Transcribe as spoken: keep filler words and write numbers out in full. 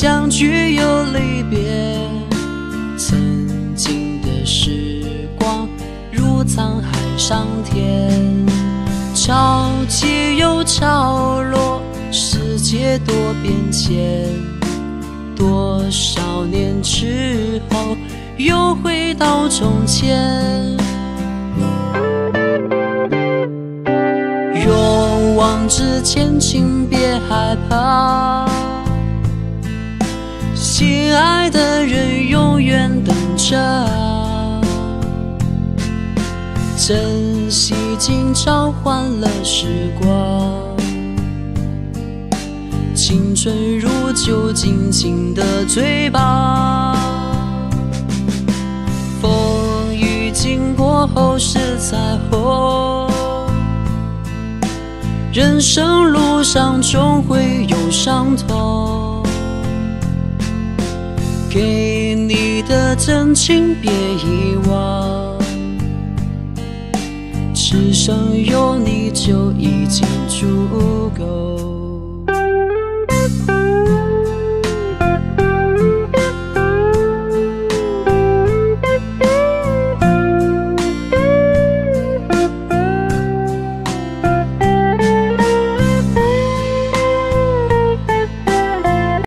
相聚又离别，曾经的时光如沧海桑田，潮起又潮落，世界多变迁。多少年之后，又回到从前。勇往直前，请别害怕，心爱的人永远等着。珍惜今朝，欢乐时光，青春如酒，尽情的醉吧。风雨经过后是彩虹，人生路上终会有伤痛。给你的真情别遗忘，此生有你就已经足够。